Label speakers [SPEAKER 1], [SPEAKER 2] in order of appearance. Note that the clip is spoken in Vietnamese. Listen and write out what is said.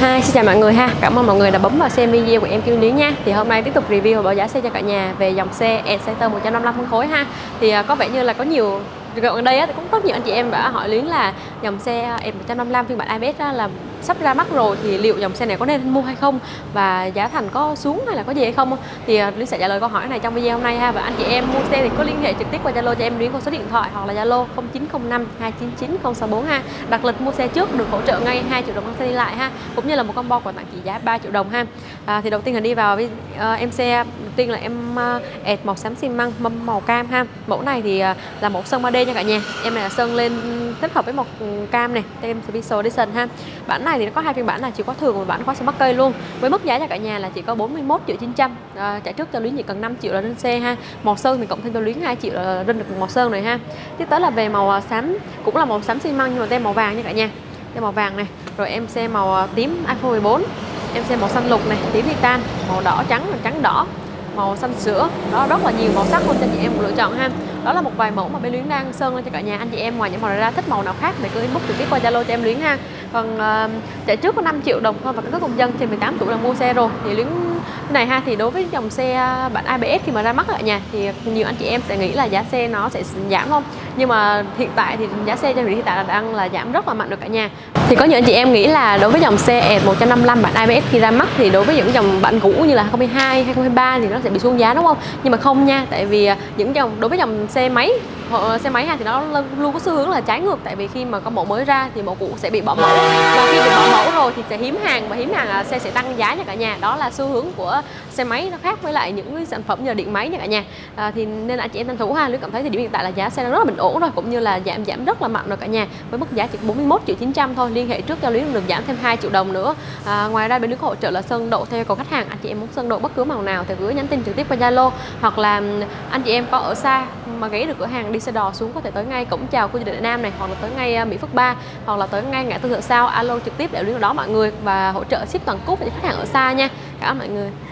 [SPEAKER 1] Hi, xin chào mọi người ha. Cảm ơn mọi người đã bấm vào xem video của em Kim Luyến nha. Thì hôm nay tiếp tục review và báo giá xe cho cả nhà về dòng xe Exciter 155 phân khối ha. Thì có vẻ như là có nhiều gần đây thì cũng rất nhiều anh chị em đã hỏi Luyến là dòng xe E155 phiên bản ABS là sắp ra mắt rồi, thì liệu dòng xe này có nên mua hay không, và giá thành có xuống hay là có gì hay không. Thì Luyến sẽ trả lời câu hỏi này trong video hôm nay ha. Và anh chị em mua xe thì có liên hệ trực tiếp qua Zalo cho em Luyến qua số điện thoại hoặc là Zalo 0905 299 064 ha. Đặt lịch mua xe trước được hỗ trợ ngay 2 triệu đồng xe đi lại ha, cũng như là một combo quà tặng trị giá 3 triệu đồng ha. Thì đầu tiên là đi vào với em xe đầu tiên là em ẹt màu xám xi măng mâm màu cam ha. Mẫu này thì là mẫu sơn 3D nha cả nhà. Em này là sơn lên thích hợp với màu cam này, tem Special Edition ha. Bản này thì nó có hai phiên bản là chỉ có thường và bản có smart cây luôn. Với mức giá cho cả nhà là chỉ có 41 triệu 900. Trả trước cho Luyến chỉ cần 5 triệu là lên xe ha. Màu sơn thì cộng thêm cho Luyến 2 triệu là lên được màu sơn này ha. Tiếp tới là về màu xám, cũng là màu xám xi măng nhưng mà tem màu vàng nha cả nhà. Tem màu vàng này. Rồi em xem màu tím iPhone 14. Em xem màu xanh lục này, tím titan, màu đỏ trắng, trắng đỏ, màu xanh sữa. Đó, rất là nhiều màu sắc luôn cho chị em lựa chọn ha. Đó là một vài mẫu mà bên Luyến đang sơn lên cho cả nhà. Anh chị em ngoài những màu này ra thích màu nào khác thì cứ inbox trực tiếp qua Zalo cho em Luyến ha. Còn trả trước có 5 triệu đồng thôi và căn cước công dân trên 18 tuổi là mua xe rồi. Thì Luyến cái này ha, thì đối với dòng xe bản ABS khi mà ra mắt ở nhà thì nhiều anh chị em sẽ nghĩ là giá xe nó sẽ giảm không, nhưng mà hiện tại thì giá xe cho hiện tại là đang là giảm rất là mạnh được cả nhà. Thì có những anh chị em nghĩ là đối với dòng xe E155 bản ABS khi ra mắt thì đối với những dòng bản cũ như là 2022, 2023 thì nó sẽ bị xuống giá đúng không? Nhưng mà không nha, tại vì những dòng đối với dòng xe máy ha thì nó luôn có xu hướng là trái ngược, tại vì khi mà có mẫu mới ra thì mẫu cũ sẽ bị bỏ mẫu, và khi bị bỏ mẫu rồi thì sẽ hiếm hàng, và hiếm hàng xe sẽ tăng giá nha cả nhà. Đó là xu hướng của xe máy, nó khác với lại những cái sản phẩm như là điện máy nha cả nhà. Thì nên anh chị em tranh thủ ha. Luyến cảm thấy thì điểm hiện tại là giá xe nó rất là bình ổn rồi, cũng như là giảm rất là mạnh rồi cả nhà, với mức giá chỉ 41 triệu 900 thôi. Liên hệ trước cho Luyến được giảm thêm 2 triệu đồng nữa. Ngoài ra bên Luyến có hỗ trợ là sơn độ theo yêu cầu khách hàng. Anh chị em muốn sơn độ bất cứ màu nào thì gửi nhắn tin trực tiếp qua Zalo, hoặc là anh chị em có ở xa mà ghé được cửa hàng đi xe đò xuống có thể tới ngay cổng chào khu du lịch Đại Nam này, hoặc là tới ngay Mỹ Phước 3, hoặc là tới ngay ngã tư Thượng Sao, alo trực tiếp để Luyến đó mọi người, và hỗ trợ ship toàn quốc cho khách hàng ở xa nha. Cảm ơn mọi người.